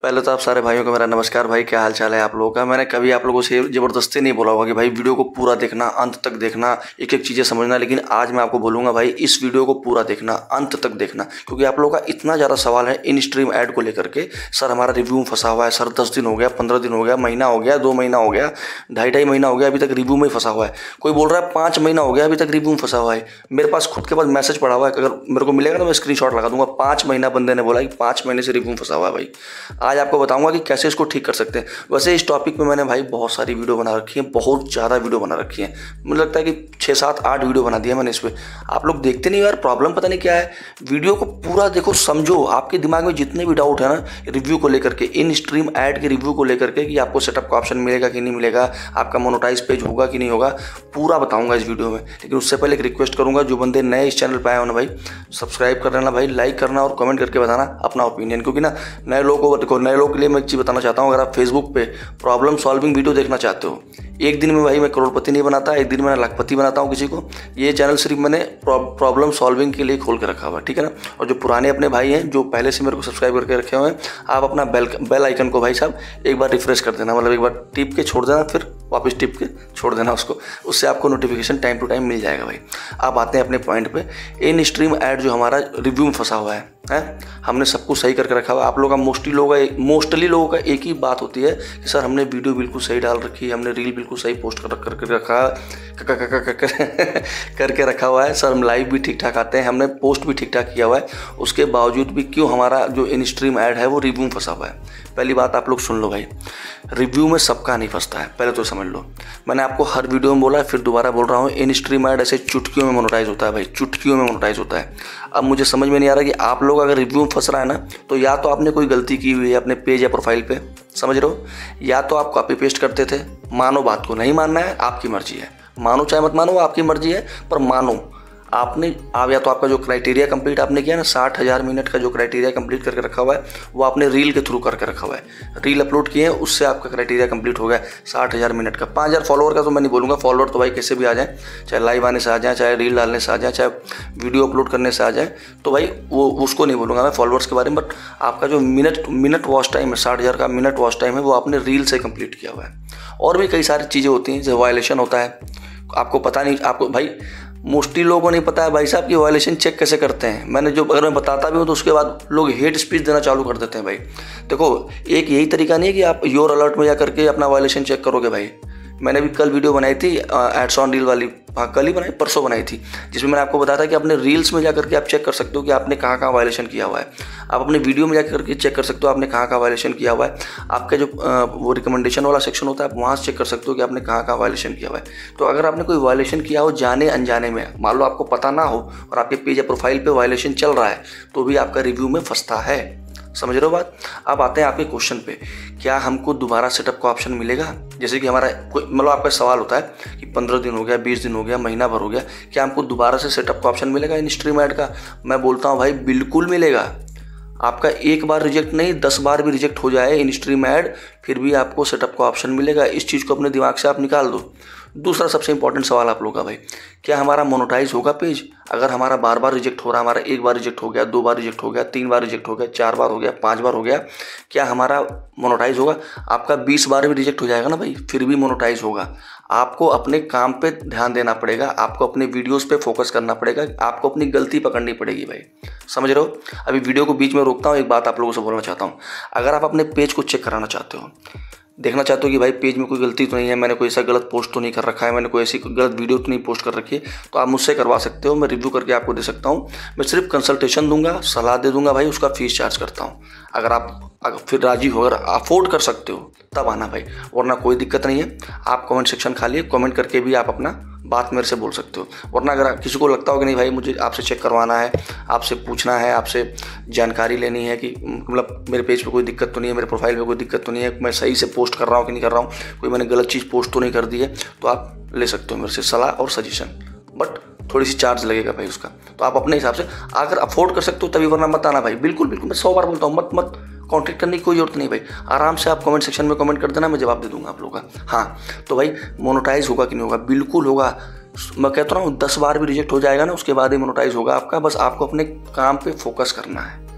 पहले तो आप सारे भाइयों को मेरा नमस्कार। भाई क्या हाल चाल है आप लोगों का। मैंने कभी आप लोगों से ज़बरदस्ती नहीं बोला होगा कि भाई वीडियो को पूरा देखना, अंत तक देखना, एक एक चीज़ें समझना, लेकिन आज मैं आपको बोलूँगा भाई इस वीडियो को पूरा देखना, अंत तक देखना, क्योंकि आप लोगों का इतना ज़्यादा सवाल है इन स्ट्रीम ऐड को लेकर के। सर हमारा रिव्यू में फंसा हुआ है, सर 10 दिन हो गया, 15 दिन हो गया, महीना हो गया, 2 महीना हो गया, ढाई महीना हो गया, अभी तक रिव्यू में फंसा हुआ है। कोई बोल रहा है 5 महीना हो गया, अभी तक रिव्यू में फंसा हुआ है। मेरे पास खुद के पास मैसेज पड़ा हुआ है, अगर मेरे को मिलेगा तो मैं स्क्रीनशॉट लगा दूंगा। 5 महीना बंदे ने बोला कि 5 महीने से रिव्यू में फंसा हुआ है। भाई आज आपको बताऊंगा कि कैसे इसको ठीक कर सकते हैं। वैसे इस टॉपिक में मैंने भाई बहुत सारी वीडियो बना रखी है, बहुत ज़्यादा वीडियो बना रखी है। मुझे लगता है कि 6, 7, 8 वीडियो बना दिया मैंने इस पर। आप लोग देखते नहीं यार, प्रॉब्लम पता नहीं क्या है। वीडियो को पूरा देखो, समझो। आपके दिमाग में जितने भी डाउट है ना रिव्यू को लेकर के, इन स्ट्रीम ऐड के रिव्यू को लेकर के, कि आपको सेटअप का ऑप्शन मिलेगा कि नहीं मिलेगा, आपका मोनेटाइज पेज होगा कि नहीं होगा, पूरा बताऊंगा इस वीडियो में। लेकिन उससे पहले एक रिक्वेस्ट करूंगा, जो बंदे नए इस चैनल पर आए हो ना भाई, सब्सक्राइब कर लेना भाई, लाइक करना और कमेंट करके बताना अपना ओपिनियन। क्योंकि ना नए लोगों को देखो, नए लोगों के लिए मैं एक चीज़ बताना चाहता हूँ। अगर आप फेसबुक पे प्रॉब्लम सॉल्विंग वीडियो देखना चाहते हो, एक दिन में भाई मैं करोड़पति नहीं बनाता, एक दिन में मैं लाखपति बनाता हूँ किसी को। ये चैनल सिर्फ मैंने प्रॉब्लम सॉल्विंग के लिए खोल के रखा हुआ है, ठीक है ना। और जो पुराने अपने भाई हैं जो पहले से मेरे को सब्सक्राइब करके रखे हुए हैं, आप अपना बेल आइकन को भाई साहब एक बार रिफ्रेश कर देना, मतलब एक बार टिप के छोड़ देना, फिर वापस टिप के छोड़ देना उसको। उससे आपको नोटिफिकेशन टाइम टू टाइम मिल जाएगा भाई। आप आते हैं अपने पॉइंट पे। इन स्ट्रीम ऐड जो हमारा रिव्यू में फंसा हुआ है, हमने सब कुछ सही करके रखा हुआ है। आप लोगों का मोस्टली लोगों का एक ही बात होती है कि सर हमने वीडियो बिल्कुल सही डाल रखी है, हमने रील बिल्कुल सही पोस्ट करके रखा हुआ है, सर हम लाइव भी ठीक ठाक आते हैं, हमने पोस्ट भी ठीक ठाक किया हुआ है, उसके बावजूद भी क्यों हमारा जो इन स्ट्रीम ऐड है वो रिव्यू में फंसा हुआ है। पहली बात आप लोग सुन लो भाई, रिव्यू में सबका नहीं फंसता है, पहले तो समझ लो। मैंने आपको हर वीडियो में बोला है, फिर दोबारा बोल रहा हूँ, इन स्ट्रीम ऐड ऐसे चुटकियों में मोनेटाइज होता है भाई, चुटकियों में मोनेटाइज होता है। अब मुझे समझ में नहीं आ रहा कि आप लोग अगर रिव्यू में फंस रहा है ना, तो या तो आपने कोई गलती की हुई है अपने पेज या प्रोफाइल पे, समझ रहे हो, या तो आप कॉपी पेस्ट करते थे। मानो बात को, नहीं मानना है आपकी मर्जी है, मानो चाहे मत मानो आपकी मर्जी है, पर मानो आपने आप या तो आपका जो क्राइटेरिया कंप्लीट आपने किया ना, 60,000 मिनट का जो क्राइटेरिया कंप्लीट करके रखा हुआ है, वो आपने रील के थ्रू करके रखा हुआ है, रील अपलोड किए हैं, उससे आपका क्राइटेरिया कंप्लीट हो गया 60,000 मिनट का। 5,000 फॉलोअर का तो मैं नहीं बोलूँगा, फॉलोअर तो भाई कैसे भी आ जाए, चाहे लाइव आने से आ जाए, चाहे रील डालने से आ जाए, चाहे वीडियो अपलोड करने से आ जाए, तो भाई वो उसको नहीं बोलूँगा मैं फॉलोअर्स के बारे में। बट आपका जो मिनट वॉच टाइम है, 60,000 का मिनट वॉच टाइम है, वो आपने रील से कंप्लीट किया हुआ है। और भी कई सारी चीज़ें होती हैं जो वायलेशन होता है, आपको पता नहीं। आपको भाई मोस्टली लोगों को नहीं पता है भाई साहब कि वायलेशन चेक कैसे करते हैं। अगर मैं बताता भी हूँ तो उसके बाद लोग हेट स्पीच देना चालू कर देते हैं भाई। देखो, एक यही तरीका नहीं है कि आप योर अलर्ट में जा करके अपना वायलेशन चेक करोगे भाई। मैंने भी कल वीडियो बनाई थी एड्स ऑन रील वाली, हाँ कल ही बनाई, परसों बनाई थी, जिसमें मैंने आपको बताया था कि अपने रील्स में जाकर के आप चेक कर सकते हो कि आपने कहाँ कहाँ वायलेशन किया हुआ है। आप अपने वीडियो में जाकर के चेक कर सकते हो आपने कहाँ कहाँ वायलेशन किया हुआ है। आपके जो वो रिकमेंडेशन वाला सेक्शन होता है, आप वहाँ से चेक कर सकते हो कि आपने कहाँ कहाँ वायलेशन किया हुआ है। तो अगर आपने कोई वायलेशन किया हो जाने अनजाने में, मान लो आपको पता ना हो और आपके पेज या प्रोफाइल पर वायलेशन चल रहा है, तो भी आपका रिव्यू में फंसता है। समझ रहे हो बात। अब आते हैं आपके क्वेश्चन पे, क्या हमको दोबारा सेटअप का ऑप्शन मिलेगा? जैसे कि हमारा मतलब आपका सवाल होता है कि 15 दिन हो गया, 20 दिन हो गया, महीना भर हो गया, क्या हमको दोबारा से सेटअप का ऑप्शन मिलेगा इन स्ट्रीम ऐड का? मैं बोलता हूँ भाई बिल्कुल मिलेगा। आपका एक बार रिजेक्ट नहीं, 10 बार भी रिजेक्ट हो जाए इन स्ट्रीम ऐड, फिर भी आपको सेटअप का ऑप्शन मिलेगा। इस चीज़ को अपने दिमाग से आप निकाल दो। दूसरा सबसे इंपॉर्टेंट सवाल आप लोगों का भाई, क्या हमारा मोनेटाइज होगा पेज? अगर हमारा बार बार रिजेक्ट हो रहा है, हमारा एक बार रिजेक्ट हो गया, 2 बार रिजेक्ट हो गया, 3 बार रिजेक्ट हो गया, 4 बार हो गया, 5 बार हो गया, क्या हमारा मोनेटाइज होगा? आपका 20 बार भी रिजेक्ट हो जाएगा ना भाई, फिर भी मोनेटाइज होगा। आपको अपने काम पे ध्यान देना पड़ेगा, आपको अपने वीडियोस पे फोकस करना पड़ेगा, आपको अपनी गलती पकड़नी पड़ेगी भाई। समझ रहे हो। अभी वीडियो को बीच में रोकता हूँ, एक बात आप लोगों से बोलना चाहता हूँ। अगर आप अपने पेज को चेक कराना चाहते हो, देखना चाहते हो कि भाई पेज में कोई गलती तो नहीं है, मैंने कोई ऐसा गलत पोस्ट तो नहीं कर रखा है, मैंने कोई ऐसी गलत वीडियो तो नहीं पोस्ट कर रखी है, तो आप मुझसे करवा सकते हो। मैं रिव्यू करके आपको दे सकता हूँ। मैं सिर्फ कंसल्टेशन दूंगा, सलाह दे दूंगा भाई, उसका फीस चार्ज करता हूँ। अगर फिर राजी हो, अगर अफोर्ड कर सकते हो तब आना भाई, वरना कोई दिक्कत नहीं है। आप कमेंट सेक्शन खाली है, कमेंट करके भी आप अपना बात मेरे से बोल सकते हो। वरना अगर किसी को लगता हो कि नहीं भाई मुझे आपसे चेक करवाना है, आपसे पूछना है, आपसे जानकारी लेनी है कि मतलब मेरे पेज पे कोई दिक्कत तो नहीं है, मेरे प्रोफाइल पे कोई दिक्कत तो नहीं है, मैं सही से पोस्ट कर रहा हूँ कि नहीं कर रहा हूँ, कोई मैंने गलत चीज़ पोस्ट तो नहीं कर दी है, तो आप ले सकते हो मेरे से सलाह और सजेशन। बट थोड़ी सी चार्ज लगेगा भाई उसका, तो आप अपने हिसाब से अगर अफोर्ड कर सकते हो तभी, वरना मत आना भाई। बिल्कुल मैं 100 बार बोलता हूँ, मत कॉन्टेक्ट करने की कोई जरूरत नहीं भाई। आराम से आप कमेंट सेक्शन में कमेंट कर देना, मैं जवाब दे दूंगा आप लोगों का। हाँ तो भाई मोनेटाइज होगा कि नहीं होगा? बिल्कुल होगा। मैं कहता हूँ 10 बार भी रिजेक्ट हो जाएगा ना, उसके बाद ही मोनेटाइज होगा आपका। बस आपको अपने काम पे फोकस करना है।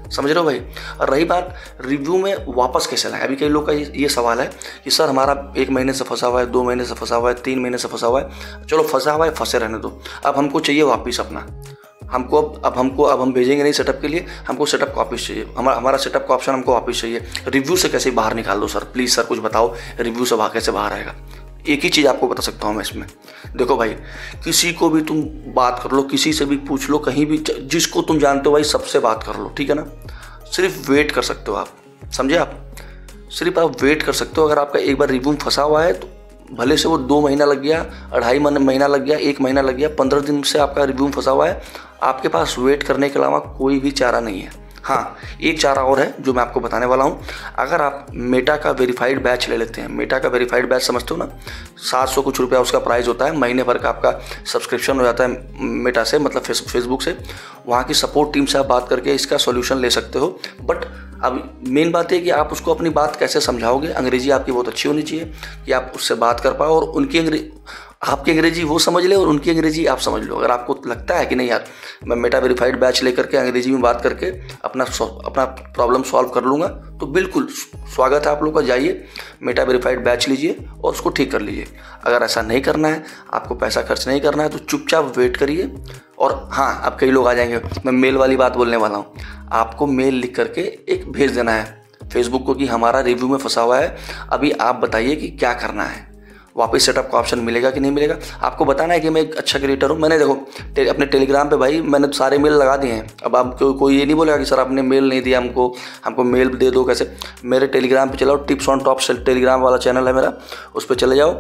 समझ रहे हो भाई। और रही बात रिव्यू में वापस कैसे लाएं, अभी कई लोग का ये सवाल है कि सर हमारा 1 महीने से फंसा हुआ है, 2 महीने से फंसा हुआ है, 3 महीने से फंसा हुआ है। चलो फंसा हुआ है, फंसे रहने दो, अब हमको चाहिए वापस अपना, हमको अब हम भेजेंगे नहीं सेटअप के लिए, हमको सेटअप का वापस चाहिए, हमारा सेटअप का ऑप्शन हमको वापस चाहिए। रिव्यू से कैसे बाहर निकाल दो सर, प्लीज़ सर कुछ बताओ, रिव्यू से कैसे बाहर आएगा। एक ही चीज़ आपको बता सकता हूँ मैं इसमें, देखो भाई किसी को भी तुम बात कर लो, किसी से भी पूछ लो, कहीं भी जिसको तुम जानते हो भाई सबसे बात कर लो, ठीक है ना। सिर्फ वेट कर सकते हो आप, समझे आप, सिर्फ आप वेट कर सकते हो। अगर आपका एक बार रिव्यू फंसा हुआ है तो भले से वो 2 महीना लग गया, 2.5 महीना लग गया, 1 महीना लग गया, 15 दिन से आपका रिव्यू फंसा हुआ है, आपके पास वेट करने के अलावा कोई भी चारा नहीं है। हाँ, एक चारा और है जो मैं आपको बताने वाला हूँ। अगर आप मेटा का वेरीफाइड बैच ले लेते हैं, मेटा का वेरीफाइड बैच समझते हो ना, 700 कुछ रुपया उसका प्राइस होता है, महीने भर का आपका सब्सक्रिप्शन हो जाता है मेटा से, मतलब फेसबुक से। वहाँ की सपोर्ट टीम से आप बात करके इसका सॉल्यूशन ले सकते हो। बट अब मेन बात है कि आप उसको अपनी बात कैसे समझाओगे। अंग्रेजी आपकी बहुत अच्छी होनी चाहिए कि आप उससे बात कर पाओ और आपकी अंग्रेजी वो समझ ले और उनकी अंग्रेजी आप समझ लो। अगर आपको लगता है कि नहीं यार मैं मेटा वेरीफाइड बैच लेकर के अंग्रेजी में बात करके अपना प्रॉब्लम सॉल्व कर लूँगा, तो बिल्कुल स्वागत है आप लोग का, जाइए मेटा वेरीफाइड बैच लीजिए और उसको ठीक कर लीजिए। अगर ऐसा नहीं करना है, आपको पैसा खर्च नहीं करना है, तो चुपचाप वेट करिए। और हाँ, अब कई लोग आ जाएंगे, मैं मेल वाली बात बोलने वाला हूँ। आपको मेल लिख करके एक भेज देना है फेसबुक को कि हमारा रिव्यू में फंसा हुआ है, अभी आप बताइए कि क्या करना है। वापस सेटअप का ऑप्शन मिलेगा कि नहीं मिलेगा, आपको बताना है कि मैं एक अच्छा क्रिएटर हूँ। मैंने देखो अपने टेलीग्राम पे भाई मैंने सारे मेल लगा दिए हैं। अब आप कोई ये नहीं बोलेगा कि सर आपने मेल नहीं दिया हमको मेल दे दो कैसे। मेरे टेलीग्राम पे चलाओ, टिप्स ऑन टॉप टेलीग्राम वाला चैनल है मेरा, उस पर चले जाओ।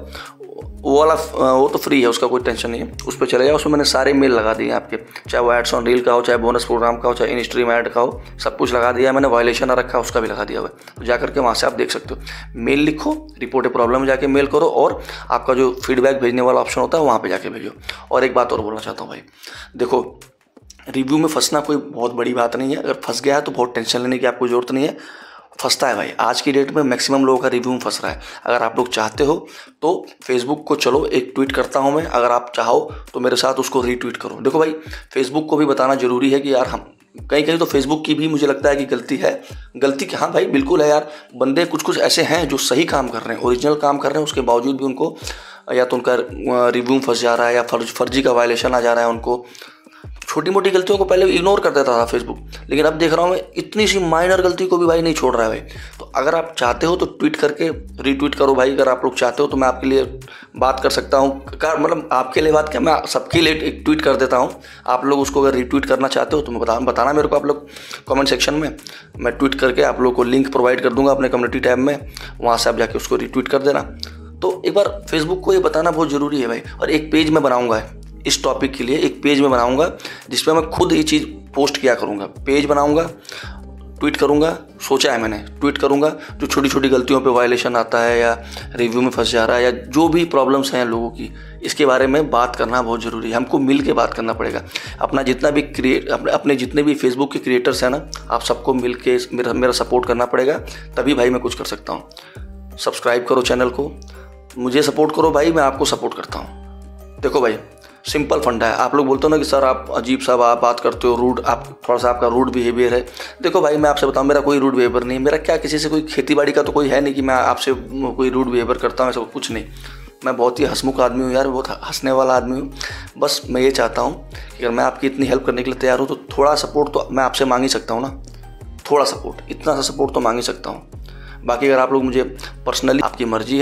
वो तो फ्री है, उसका कोई टेंशन नहीं है, उस पर चले जाओ। उसमें मैंने सारे मेल लगा दिए आपके, चाहे वो एड्स ऑन रील का हो, चाहे बोनस प्रोग्राम का हो, चाहे इन स्ट्रीम ऐड का हो, सब कुछ लगा दिया मैंने। वायलेशन आ रखा है उसका भी लगा दिया हुआ है, तो जाकर के वहाँ से आप देख सकते हो। मेल लिखो, रिपोर्ट ए प्रॉब्लम में जाके मेल करो, और आपका जो फीडबैक भेजने वाला ऑप्शन होता है वहाँ पर जाके भेजो। और एक बात और बोलना चाहता हूँ भाई, देखो रिव्यू में फंसना कोई बहुत बड़ी बात नहीं है। अगर फंस गया है तो बहुत टेंशन लेने की आपको ज़रूरत नहीं है। फंसता है भाई, आज की डेट में मैक्सिमम लोगों का रिव्यू में फंस रहा है। अगर आप लोग चाहते हो तो फेसबुक को चलो एक ट्वीट करता हूं मैं, अगर आप चाहो तो मेरे साथ उसको रीट्वीट करो। देखो भाई फेसबुक को भी बताना जरूरी है कि यार हम कहीं तो फेसबुक की भी मुझे लगता है कि गलती है। हाँ भाई बिल्कुल है यार, बंदे कुछ ऐसे हैं जो सही काम कर रहे हैं, ओरिजिनल काम कर रहे हैं, उसके बावजूद भी उनको या तो उनका रिव्यू फंस जा रहा है या फर्जी का वायलेशन आ जा रहा है उनको। छोटी मोटी गलतियों को पहले इग्नोर कर देता था फेसबुक, लेकिन अब देख रहा हूँ मैं इतनी सी माइनर गलती को भी भाई नहीं छोड़ रहा है भाई। तो अगर आप चाहते हो तो ट्वीट करके रीट्वीट करो भाई। अगर आप लोग चाहते हो तो मैं आपके लिए बात कर सकता हूँ, मतलब आपके लिए बात क्या, मैं सबके लिए एक ट्वीट कर देता हूँ। आप लोग उसको अगर रीट्वीट करना चाहते हो तो बताना मेरे को, आप लोग कमेंट सेक्शन में, मैं ट्वीट करके आप लोग को लिंक प्रोवाइड कर दूँगा अपने कम्युनिटी टैब में, वहाँ से आप जाके उसको रीट्वीट कर देना। तो एक बार फेसबुक को ये बताना बहुत ज़रूरी है भाई। और एक पेज मैं बनाऊँगा इस टॉपिक के लिए, एक पेज में बनाऊंगा जिसमें मैं खुद ये चीज़ पोस्ट किया करूंगा। पेज बनाऊंगा, ट्वीट करूंगा, सोचा है मैंने, ट्वीट करूंगा जो छोटी छोटी गलतियों पे वायलेशन आता है या रिव्यू में फंस जा रहा है या जो भी प्रॉब्लम्स हैं लोगों की, इसके बारे में बात करना बहुत ज़रूरी है। हमको मिल के बात करना पड़ेगा। अपना जितना भी अपने जितने भी फेसबुक के क्रिएटर्स हैं ना, आप सबको मिल के मेरा सपोर्ट करना पड़ेगा, तभी भाई मैं कुछ कर सकता हूँ। सब्सक्राइब करो चैनल को, मुझे सपोर्ट करो भाई, मैं आपको सपोर्ट करता हूँ। देखो भाई सिंपल फंडा है। आप लोग बोलते हो ना कि सर आप अजीब सा बात करते हो, रूड, आप थोड़ा सा आपका रूड बिहेवियर है। देखो भाई मैं आपसे बताऊं, मेरा कोई रूड बिहेवियर नहीं है। मेरा क्या किसी से कोई खेती बाड़ी का तो कोई है नहीं कि मैं आपसे कोई रूड बिहेवियर करता हूँ, ऐसा कुछ नहीं। मैं बहुत ही हंसमुख आदमी हूँ यार, बहुत हंसने वाला आदमी हूँ। बस मैं ये चाहता हूँ कि अगर मैं आपकी इतनी हेल्प करने के लिए तैयार हूँ तो थोड़ा सपोर्ट तो मैं आपसे मांग ही सकता हूँ ना, थोड़ा सपोर्ट, इतना सा सपोर्ट तो मांग ही सकता हूँ। बाकी अगर आप लोग मुझे पर्सनली, आपकी मर्जी है,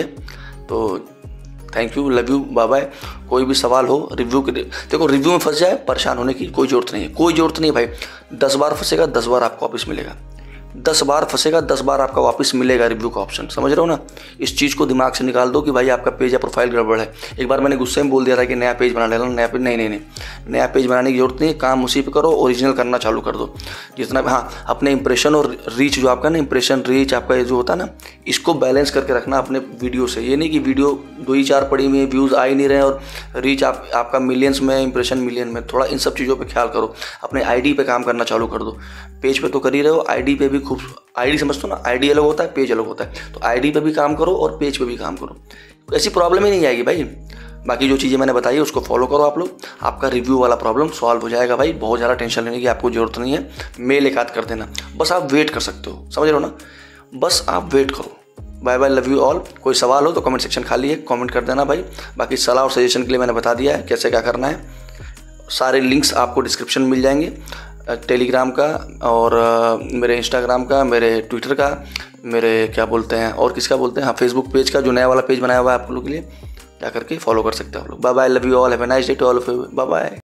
तो thank you, love you, bye bye. कोई भी सवाल हो रिव्यू के, देखो रिव्यू में फंस जाए परेशान होने की कोई ज़रूरत नहीं है, कोई ज़रूरत नहीं है भाई। 10 बार फंसेगा 10 बार आपको वापस मिलेगा, 10 बार फंसेगा 10 बार आपका वापस मिलेगा रिव्यू का ऑप्शन। समझ रहे हो ना? इस चीज़ को दिमाग से निकाल दो कि भाई आपका पेज या प्रोफाइल गड़बड़ है। एक बार मैंने गुस्से में बोल दिया था कि नया पेज बना लेना, नया पेज नहीं, नया पेज बनाने की जरूरत नहीं है। काम उसी पे करो, ओरिजिनल करना चालू कर दो जितना। हाँ, अपने इंप्रेशन और रीच जो आपका ना, इंप्रेशन रीच आपका जो होता है ना, इसको बैलेंस करके रखना अपने वीडियो से। ये नहीं कि वीडियो 2 ही 4 पड़ी हुई है, व्यूज़ आ ही नहीं रहे और रीच आपका मिलियंस में, इंप्रेशन मिलियन में। थोड़ा इन सब चीज़ों पर ख्याल करो। अपने आईडी पे काम करना चालू कर दो। पेज पे तो कर ही रहे हो, आईडी पे भी खूब आईडी समझते हो ना, आईडी अलग होता है, पेज अलग होता है। तो आईडी पे भी काम करो और पेज पे भी काम करो, ऐसी प्रॉब्लम ही नहीं आएगी भाई। बाकी जो चीज़ें मैंने बताई उसको फॉलो करो आप लोग, आपका रिव्यू वाला प्रॉब्लम सॉल्व हो जाएगा भाई। बहुत ज़्यादा टेंशन लेने की आपको जरूरत नहीं है, मेल एक आध कर देना, बस आप वेट कर सकते हो, समझ रहे हो ना, बस आप वेट करो। Bye bye, love you all. कोई सवाल हो तो कमेंट सेक्शन खाली है, कमेंट कर देना भाई। बाकी सलाह और सजेशन के लिए मैंने बता दिया है कैसे क्या करना है। सारे लिंक्स आपको डिस्क्रिप्शन में मिल जाएंगे, टेलीग्राम का और मेरे इंस्टाग्राम का, मेरे ट्विटर का, मेरे क्या बोलते हैं और किसका बोलते हैं, हाँ फेसबुक पेज का जो नया वाला पेज बनाया हुआ है आप लोगों के लिए, क्या करके फॉलो कर सकते हो आप लोग। Bye bye, love you all, have a nice day to all of you, bye bye.